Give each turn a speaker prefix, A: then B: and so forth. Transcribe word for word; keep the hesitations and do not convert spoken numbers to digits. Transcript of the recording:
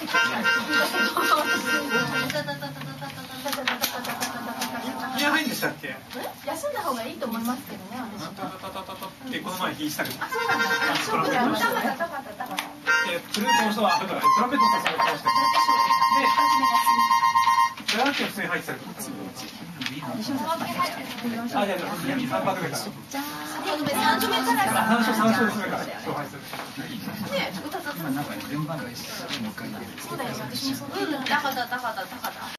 A: 気合入んでしたっけ？
B: 休んだ方がいいと思いますけどね、私。
A: タタタタタタってこの前弾いてたけど。
B: あ、そうなんだ。そうなんだ。高かった高かった高かった。
A: え、フルートの人は後からトランペットの人が来ましたけど。で、打楽器は普通に入ってたけど。あ、いやいや、三拍目から。
B: 三拍目、三度目から。
A: 三章三章です目から。勝敗する。
B: ね、歌った。
C: なんか順番が一緒にもう一回入れる。
B: そうだよ、私もそう。うん、高かった高かった高かった。